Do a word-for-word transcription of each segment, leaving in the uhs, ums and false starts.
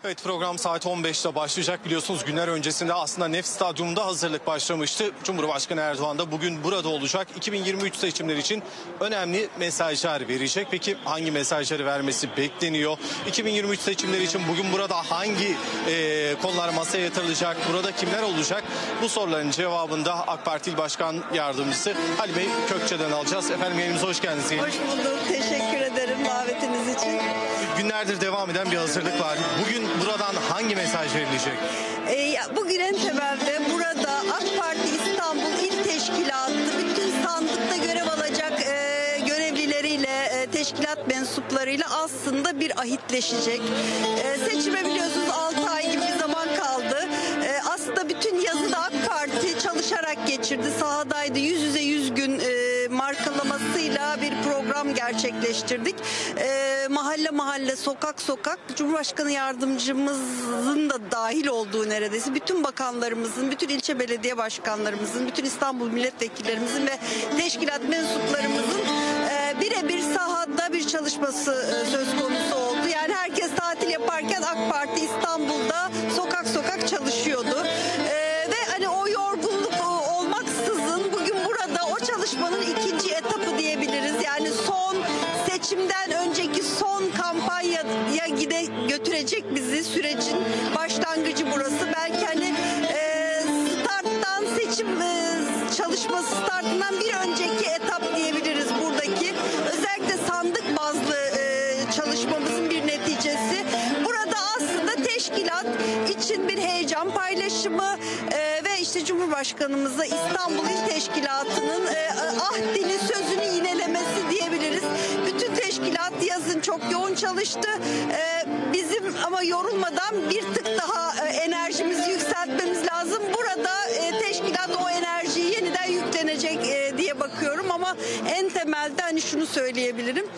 Evet, program saat on beşte başlayacak. Biliyorsunuz günler öncesinde aslında Nef Stadyumunda hazırlık başlamıştı. Cumhurbaşkanı Erdoğan da bugün burada olacak. iki bin yirmi üç seçimleri için önemli mesajlar verecek. Peki hangi mesajları vermesi bekleniyor? iki bin yirmi üç seçimleri için bugün burada hangi e, konular masaya yatırılacak? Burada kimler olacak? Bu soruların cevabını da AK Parti İl Başkan Yardımcısı Halime Kökçe'den alacağız. Efendim yayınımıza hoş geldiniz. Hoş bulduk. Teşekkür ederim davetiniz için. Günlerdir devam eden bir hazırlık var. Bugün buradan hangi mesaj verilecek? Ee, bugün en temelde burada AK Parti İstanbul İl Teşkilatı bütün sandıkta görev alacak e, görevlileriyle, e, teşkilat mensuplarıyla aslında bir ahitleşecek. E, seçime biliyorsunuz altı ay gibi bir zaman kaldı. E, aslında bütün yazı da AK Parti çalışarak geçirdi. Sahadaydı. Yüz yüze yüz gün e, markalamasıyla bir program gerçekleştirdik. E, mahalle mahalle, sokak sokak Cumhurbaşkanı Yardımcımızın da dahil olduğu neredeyse bütün bakanlarımızın, bütün ilçe belediye başkanlarımızın, bütün İstanbul milletvekillerimizin ve teşkilat mensuplarımızın e, birebir sahada bir çalışması e, söz konusu oldu. Yani herkes tatil yaparken AK Parti İstanbul'da sokak sokak çalışıyordu. E, ve hani o yorgunluk olmaksızın bugün burada o çalışmanın ikinci etapı diyebiliriz. Yani son seçimden önceki son kampanyaya gide götürecek bizi sürecin başlangıcı burası. Belki hani e, starttan seçim e, çalışması startından bir önceki etap diyebiliriz buradaki. Özellikle sandık bazlı e, çalışmamızın bir neticesi. Burada aslında teşkilat için bir heyecan paylaşımı e, ve işte Cumhurbaşkanımızla İstanbul İl Teşkilatı'nın e, ahdini, sözünü yinelemesi diyebiliriz. Bütün teşkilat yazın çok yoğun çalıştı. Ee, bizim ama yorulmadan bir tık daha e, enerjimizi yükseltmemiz lazım. Burada e, teşkilat o enerjiyi yeniden yüklenecek e, diye bakıyorum ama en temelde hani şunu söyleyebilirim.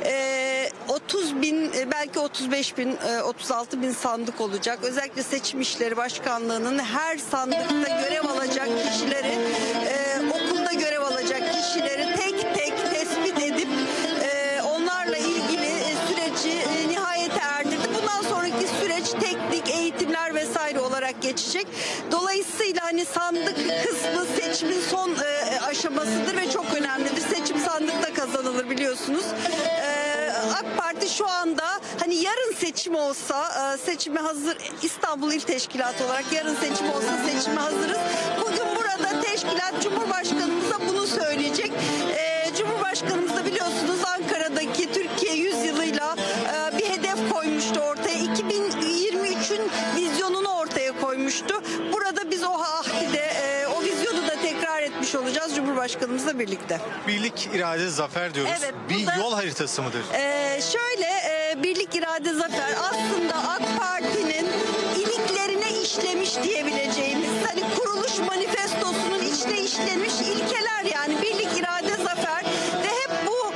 E, otuz bin belki otuz beş bin e, otuz altı bin sandık olacak. Özellikle Seçim İşleri Başkanlığı'nın her sandıkta görev alacak kişileri, e, okulda görev alacak kişileri tek tek tespit edip e, onlarla ilgili süreci e, nihayete erdirdi. Bundan sonraki süreç teknik eğitimler vesaire olarak geçecek. Dolayısıyla hani sandık kısmı seçimin son e, aşamasıdır ve çok önemlidir. Seçim sandıkta kazanılır biliyorsunuz. E, AK Parti şu anda hani yarın seçim olsa e, seçime hazır, İstanbul İl Teşkilatı olarak yarın seçim olsa seçime hazırız. Bugün burada teşkilat Cumhurbaşkanımıza bunu söyleyecek. E, Cumhurbaşkanımız da biliyorsunuz Ankara'daki Türkiye yüzyılıyla e, bir hedef koymuştu ortaya. iki bin yirmi üçün vizyonunu ortaya koymuştu. Burada biz o ahdide, e, o vizyonu da tekrar etmiş olacağız Cumhurbaşkanımızla birlikte. Birlik, irade, zafer diyoruz. Evet, bir da, yol haritası mıdır? E, şöyle e, birlik, irade, zafer aslında AK Parti'nin iliklerine işlemiş diyebileceğimiz hani kuruluş manifestosunun içine işlenmiş ilkeler, yani birlik, irade, zafer ve hep bu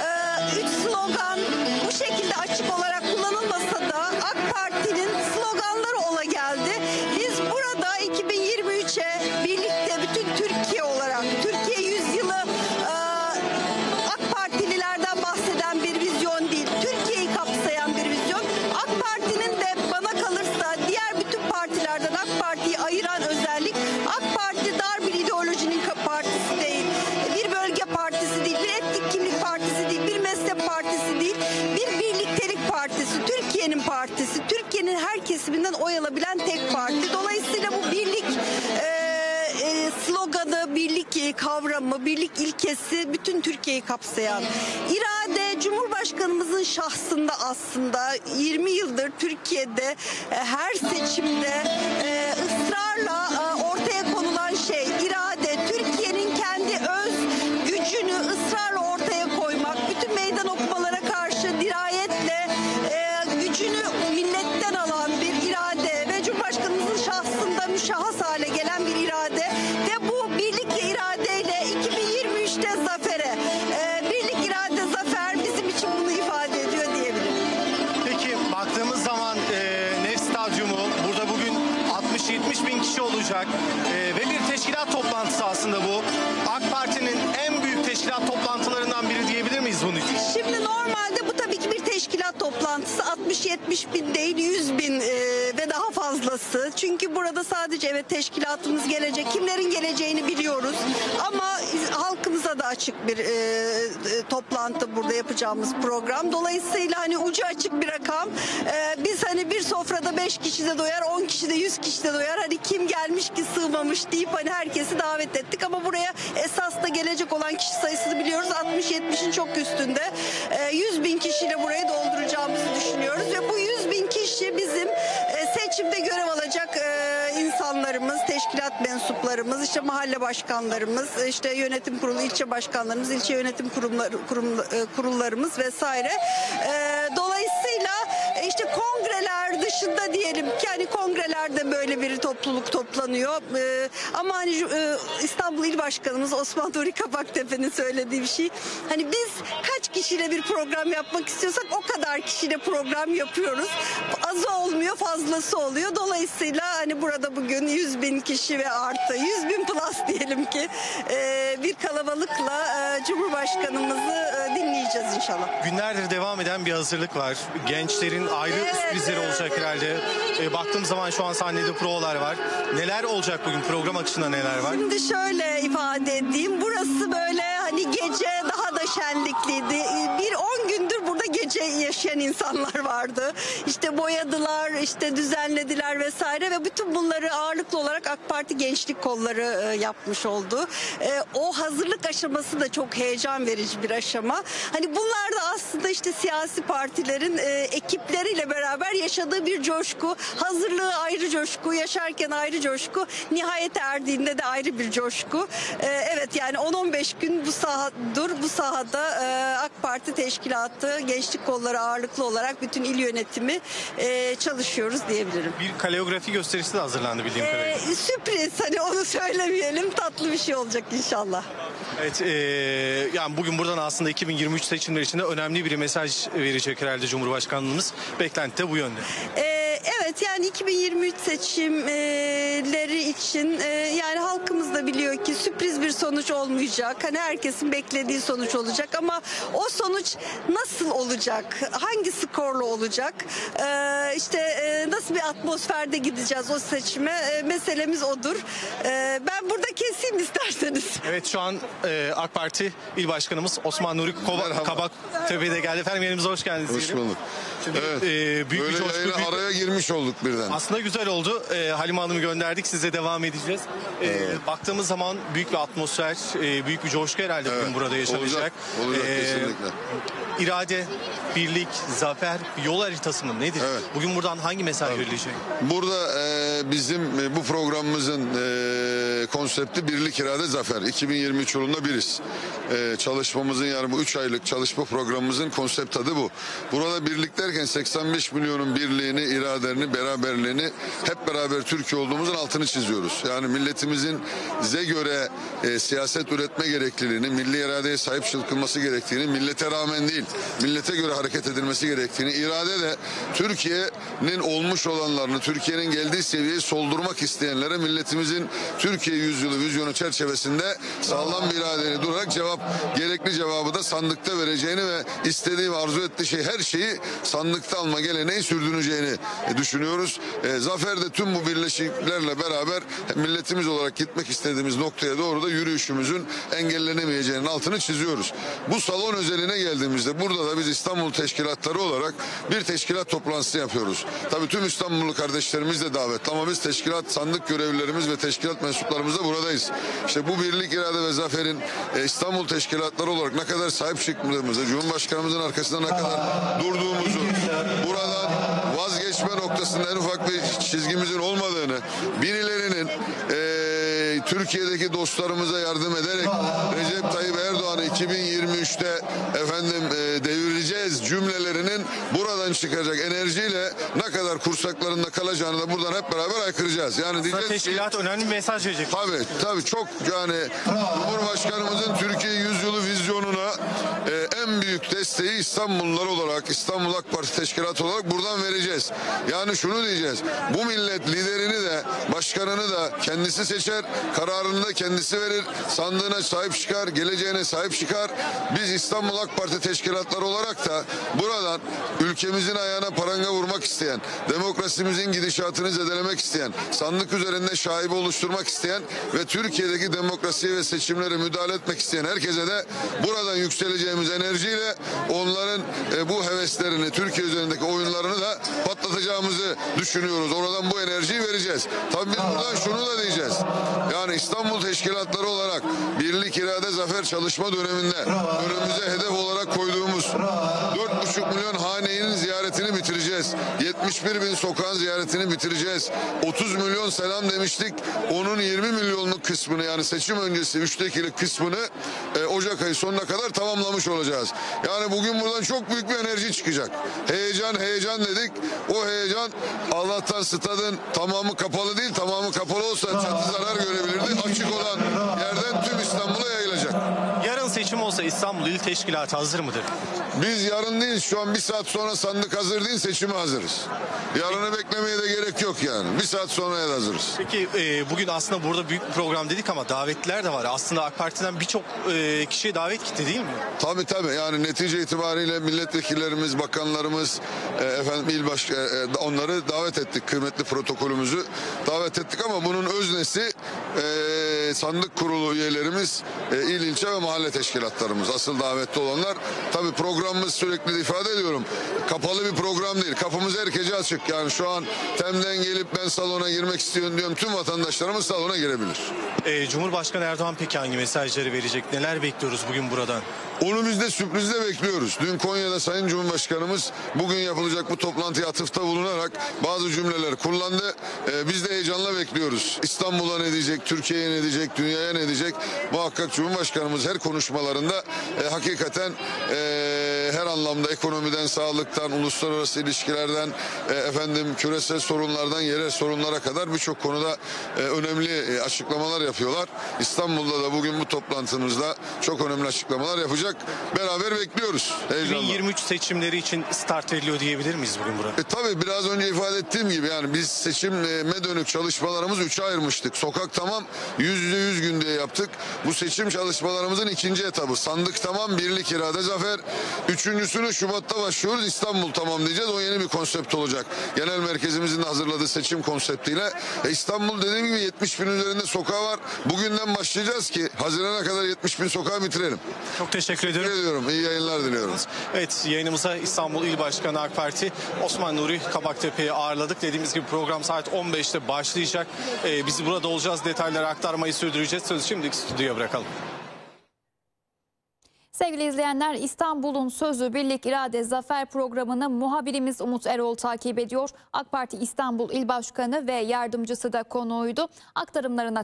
e, üç slogan bu şekilde açık olarak kullanılmasa da AK Parti'nin sloganları ola geldi. Biz burada iki bin yirmi üçe birlikte bütün Türkiye olarak Türkiye yüzyılı e, AK Partililerden bahseden bir vizyon değil, Türkiye'yi kapsayan bir vizyon. AK Parti'nin de bana kalırsa diğer bütün partilerden AK Parti'yi ayıran özellik, AK Parti dar bir ideolojinin partisi değil, bir bölge partisi değil, bir etnik kimlik partisi değil, bir mezhep partisi değil, bir birliktelik partisi, Türkiye'nin partisi, Türkiye'nin her kesiminden oy alabilen tek parti. Dolayısıyla bu birlik e, e, sloganı, birlik kavramı, birlik ilkesi bütün Türkiye'yi kapsayan. İrade Cumhurbaşkanımızın şahsında aslında yirmi yıldır Türkiye'de e, her seçimde e, ısrarla e, ortaya konulan şey irade. Türkiye'nin kendi öz gücünü ısrarla ortaya koymak, bütün meydan okumalara karşı dirayetle e, gücünü milletten alan bir irade ve Cumhurbaşkanımızın şahsında müşahhas hale gelen bir irade ve bu birlik ve iradeyle iki bin yirmi üçte zafere, e, birlik, irade, zafer bizim için bunu ifade ediyor diyebilirim. Peki baktığımız zaman e, Nef Stadyumu burada bugün altmış yetmiş bin kişi olacak e, ve bir teşkilat toplantısı aslında bu. AK Parti'nin en büyük teşkilat toplantılarından biri diyebilir miyiz bunun için? Şimdi normalde bu tabii ki bir teşkilat toplantısı altmış yetmiş bin değil yüz bin e, ve daha fazlası. Çünkü burada sadece evet teşkilatımız gelecek. Kimlerin geleceğini biliyoruz. Ama halkımıza da açık bir e, e, toplantı burada yapacağımız program. Dolayısıyla hani ucu açık bir rakam. E, biz hani bir sofrada beş kişi de doyar, on kişi de yüz kişi de doyar. Hani kim gelmiş ki sığmamış deyip hani herkesi davet ettik. Ama buraya esas da gelecek olan kişi sayısını biliyoruz. altmış yetmişin çok üstünde. E, yüz bin kişiyle burayı dolduracağımızı düşünüyoruz. Ve bu yüz bin kişi bizim e, seçimde görev alacak e, insanlarımız, teşkilat mensuplarımız, işte mahalle başkanlarımız, işte yönetim kurulu, ilçe başkanlarımız, ilçe yönetim kurumları, kurum, e, kurullarımız vesaire. E, dolayısıyla e, işte kongreler dışında diyelim ki hani kongrelerde böyle bir topluluk toplanıyor. E, ama hani e, İstanbul İl Başkanımız Osman Nuri Kabaktepe'nin söylediği bir şey. Hani biz kaç kişiyle bir program yapmak istiyorsak o kadar kişiyle program yapıyoruz. Azı olmuyor, fazlası oluyor. Dolayısıyla hani burada bugün yüz bin kişi ve artı yüz bin plus diyelim ki e, bir kalabalıkla e, Cumhurbaşkanımızı e, dinleyeceğiz inşallah. Günlerdir devam eden bir hazırlık var. Gençlerin ayrı Evet, sürprizleri evet, olacak evet. herhalde. E, baktığım zaman şu an sahnede provalar var. Neler olacak bugün? Program akışında neler var? Şimdi şöyle ifade edeyim. Burası böyle hani gece daha da şenlikliydi. Bir on gündür burada gece yaşayan insanlar vardı. İşte boyadılar, işte düzenlediler vesaire ve bütün bunları ağırlıklı olarak AK Parti Gençlik Kolları e, yapmış oldu. E, o hazırlık aşaması da çok heyecan verici bir aşama. Hani bunlar da aslında işte siyasi partilerin e, ekipleriyle beraber yaşadığı bir coşku. Hazırlığı ayrı coşku, yaşarken ayrı coşku, nihayete erdiğinde de ayrı bir coşku. E, evet yani on on beş gün bu sahadır, bu sahada e, AK Parti Teşkilatı, Gençlik Kolları ağırlıklı olarak bütün il yönetimi e, çalışıyoruz diyebilirim. Bir koreografi gösterisi de hazırlandı bildiğim kadarıyla. E, sürpriz hani onu söylemeyelim, tatlı bir şey olacak inşallah. Evet, e, yani bugün buradan aslında iki bin yirmi üç seçimleri için de önemli bir mesaj verecek herhalde Cumhurbaşkanlığımız. Beklenti de bu yönde. E, Evet yani iki bin yirmi üç seçimleri için e, yani halkımız da biliyor ki sürpriz bir sonuç olmayacak. Hani herkesin beklediği sonuç olacak ama o sonuç nasıl olacak? Hangi skorla olacak? E, işte e, nasıl bir atmosferde gideceğiz o seçime? E, meselemiz odur. E, ben burada keseyim isterseniz. Evet şu an e, AK Parti İl Başkanımız Osman Nuri Kova- Kabaktepe'de geldi. Efendim yerimize hoş geldiniz. Hoş diyelim. bulduk. Şimdi, Evet. e, büyük Böyle bir coşku, yayına büyük- araya girmiş olduk birden. Aslında güzel oldu. Ee, Halime Hanım'ı gönderdik. Size devam edeceğiz. Ee, Evet. Baktığımız zaman büyük bir atmosfer, e, büyük bir coşku herhalde bugün Evet. burada yaşanacak. Olacak, olacak Ee, kesinlikle. İrade, birlik, zafer, yol haritası mı nedir? Evet. Bugün buradan hangi mesaj verilecek? Burada e, bizim e, bu programımızın e, konsepti birlik, irade, zafer. iki bin yirmi üç yılında biriz. E, çalışmamızın yani bu üç aylık çalışma programımızın konsept adı bu. Burada birlik derken seksen beş milyonun birliğini, iradelerini, beraberliğini hep beraber Türkiye olduğumuzun altını çiziyoruz. Yani milletimizin bize göre e, siyaset üretme gerekliliğini, milli iradeye sahip çıkılması gerektiğini, millete rağmen değil, millete göre hareket edilmesi gerektiğini, irade de Türkiye'nin olmuş olanlarını, Türkiye'nin geldiği seviyeyi soldurmak isteyenlere milletimizin Türkiye yüzyılı vizyonu çerçevesinde sağlam bir iradeyle durarak cevap, gerekli cevabı da sandıkta vereceğini ve istediği ve arzu ettiği şey her şeyi sandıkta alma geleneği sürdüreceğini düşünüyoruz. E, zafer de tüm bu birleşiklerle beraber milletimiz olarak gitmek istediğimiz noktaya doğru da yürüyüşümüzün engellenemeyeceğinin altını çiziyoruz. Bu salon özeline geldiğimizde burada da biz İstanbul teşkilatları olarak bir teşkilat toplantısı yapıyoruz. Tabii tüm İstanbullu kardeşlerimiz de davetli ama biz teşkilat sandık görevlilerimiz ve teşkilat mensuplarımız da buradayız. İşte bu birlik, irade ve zaferin e, İstanbul teşkilatları olarak ne kadar sahip çıktığımızı, Cumhurbaşkanımızın arkasında ne kadar durduğumuzu, buradan vazgeçme noktasında en ufak bir çizgimizin olmadığını, birilerinin e, Türkiye'deki dostlarımıza yardım ederek Recep Tayyip Erdoğan'ı iki bin yirmi üçte efendim e, devireceğiz cümlelerinin buradan çıkacak enerjiyle ne kadar kursaklarında kalacağını da buradan hep beraber aykıracağız. Yani Aslında diyeceğiz ki, teşkilat önemli bir mesaj verecek. tabii tabii çok yani Cumhurbaşkanımızın Türkiye yüzyılı vizyonuna e, en büyük büyük desteği İstanbullular olarak, İstanbul AK Parti Teşkilatı olarak buradan vereceğiz. Yani şunu diyeceğiz. Bu millet liderini de başkanını da kendisi seçer, kararını da kendisi verir, sandığına sahip çıkar, geleceğine sahip çıkar. Biz İstanbul AK Parti Teşkilatları olarak da buradan ülkemizin ayağına paranga vurmak isteyen, demokrasimizin gidişatını zedelemek isteyen, sandık üzerinde şaibe oluşturmak isteyen ve Türkiye'deki demokrasiye ve seçimlere müdahale etmek isteyen herkese de buradan yükseleceğimiz enerjiyle onların e, bu heveslerini, Türkiye üzerindeki oyunlarını da patlatacağımızı düşünüyoruz. Oradan bu enerjiyi vereceğiz. Tabii biz buradan şunu da diyeceğiz. Yani İstanbul Teşkilatları olarak birlik, irade, zafer çalışma döneminde önümüze hedef olarak koyduğumuz dört buçuk milyon hanenin ziyaretini bitireceğiz. yetmiş bir bin sokağın ziyaretini bitireceğiz. otuz milyon selam demiştik. Onun yirmi milyonluk kısmını, yani seçim öncesi üçte ikilik kısmını e, Ocak ayı sonuna kadar tamamlamış olacağız. Yani bugün buradan çok büyük bir enerji çıkacak. Heyecan heyecan dedik. O heyecan, Allah'tan stadın tamamı kapalı değil. Tamamı kapalı olsa çatı zarar görebilirdi. Açık olan yerden tüm İstanbul'a yayılacak. Yarın seçim olsa İstanbul İl Teşkilatı hazır mıdır? Biz yarın değil, şu an bir saat sonra sandık hazır değil, seçime hazırız. Yarını beklemeye de gerek yok yani. Bir saat sonraya da hazırız. Peki e, bugün aslında burada büyük bir program dedik ama davetliler de var. Aslında AK Parti'den birçok e, kişiye davet gitti değil mi? Tabii tabii, yani netice itibariyle milletvekillerimiz, bakanlarımız, e, efendim il baş, e, e, onları davet ettik. Kıymetli protokolümüzü davet ettik ama bunun öznesi e, sandık kurulu üyelerimiz, e, il, ilçe ve mahalle teşkilatlarımız. Asıl davetli olanlar. Tabii programımız, sürekli ifade ediyorum, kapalı bir program değil. Kapımız herkese açık. Yani şu an Tem'den gelip ben salona girmek istiyorum diyorum, tüm vatandaşlarımız salona girebilir. E, Cumhurbaşkanı Erdoğan peki hangi mesajları verecek? Neler bekliyoruz bugün buradan? Onu biz de sürprizle bekliyoruz. Dün Konya'da Sayın Cumhurbaşkanımız bugün yapılacak bu toplantıya atıfta bulunarak bazı cümleler kullandı. Ee, biz de heyecanla bekliyoruz. İstanbul'a ne diyecek, Türkiye'ye ne diyecek, dünyaya ne diyecek? Muhakkak Cumhurbaşkanımız her konuşmalarında e, hakikaten e, her anlamda, ekonomiden, sağlıktan, uluslararası ilişkilerden, e, efendim küresel sorunlardan yerel sorunlara kadar birçok konuda e, önemli e, açıklamalar yapıyorlar. İstanbul'da da bugün bu toplantımızda çok önemli açıklamalar yapacak. Beraber bekliyoruz. Heyecanla. iki bin yirmi üç seçimleri için start veriliyor diyebilir miyiz bugün burada? E tabii biraz önce ifade ettiğim gibi yani biz seçime dönük çalışmalarımızı üçe ayırmıştık. Sokak tamam, yüz yüze yüz gün diye yaptık. Bu seçim çalışmalarımızın ikinci etabı. Sandık tamam, birlik, irade, zafer. Üçüncüsünü Şubat'ta başlıyoruz. İstanbul tamam diyeceğiz. O yeni bir konsept olacak. Genel merkezimizin de hazırladığı seçim konseptiyle. E İstanbul dediğim gibi yetmiş bin üzerinde sokağı var. Bugünden başlayacağız ki Haziran'a kadar yetmiş bin sokağı bitirelim. Çok teşekkür Teşekkür ediyorum. ediyorum. İyi yayınlar diliyorum. Evet, yayınımıza İstanbul İl Başkanı AK Parti Osman Nuri Kabaktepe'yi ağırladık. Dediğimiz gibi program saat on beşte başlayacak. Ee, biz burada olacağız. Detayları aktarmayı sürdüreceğiz. Sözü şimdilik stüdyoya bırakalım. Sevgili izleyenler, İstanbul'un Sözü Birlik İrade Zafer programını muhabirimiz Umut Erol takip ediyor. AK Parti İstanbul İl Başkanı ve yardımcısı da konuğuydu. Aktarımlarına